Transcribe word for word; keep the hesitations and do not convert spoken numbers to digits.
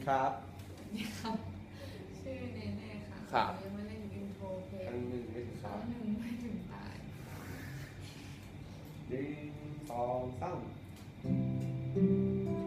ครับครับชื่อเนเน่ค่ะครับยังไม่เล่นอินโทรเพลครั้งงหนึ่งไม่ถึงคสารั้มงหนึ่งไม่ถึงตายหนึ่งสองสาม